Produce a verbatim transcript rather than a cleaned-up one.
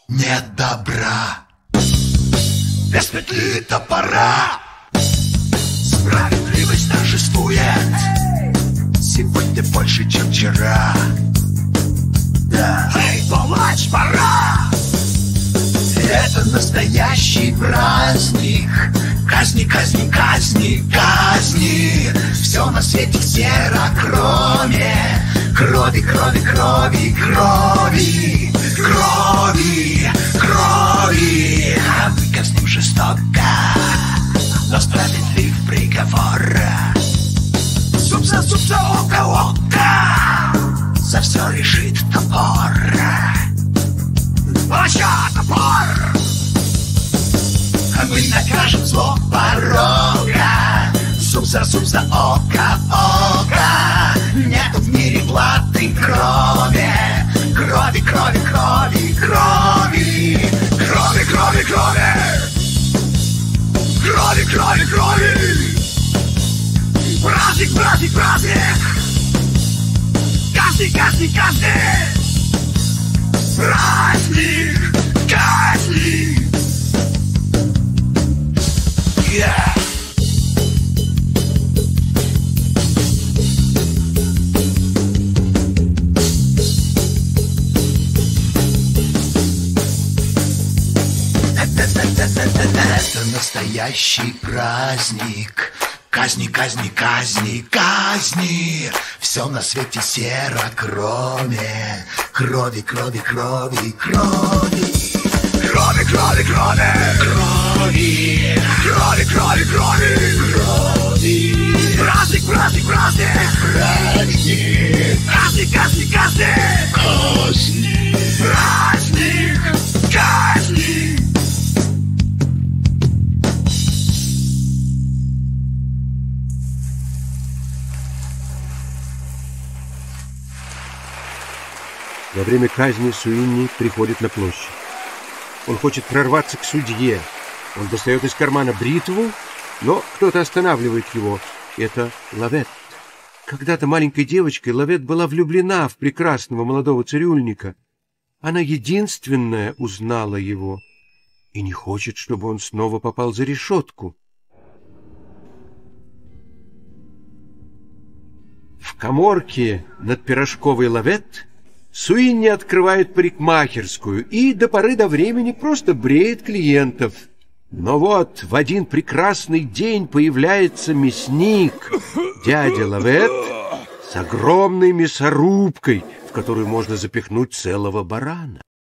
нет добра, без петли топора. Справедливость торжествует сегодня больше, чем вчера. Да, эй, палач, пора! Это настоящий праздник. Казни, казни, казни, казни. Все на свете серо, кроме крови, крови, крови, крови, крови, крови. Мы казним жестоко, но справедлив приговор. Зуб за зуб, за око, око. За все решит топор. Палача, топор! А мы накажем зло порога. Зуб за зуб, за око, око. Нет в мире платы крови. Крови, крови, крови, крови. Крови, крови, крови. Крови, крови, крови. Праздник, праздник, праздник. Каждый, каждый, каждый. Праздник, казни. Yeah. Это настоящий праздник. Казни, казни, казни, казни. Все на свете серо, кроме крови, крови, крови, крови. Крови, крови, крови, крови. Крови, крови, крови, крови. Праздник, праздник, праздник, праздник. Казни, казни, казни, казни. Праздник, казни. Во время казни Суинни приходит на площадь. Он хочет прорваться к судье. Он достает из кармана бритву, но кто-то останавливает его. Это Лавет. Когда-то маленькой девочкой Лавет была влюблена в прекрасного молодого цирюльника. Она единственная узнала его и не хочет, чтобы он снова попал за решетку. В каморке над пирожковой Лавет Суинни открывает парикмахерскую и до поры до времени просто бреет клиентов. Но вот в один прекрасный день появляется мясник, дядя Лавет, с огромной мясорубкой, в которую можно запихнуть целого барана.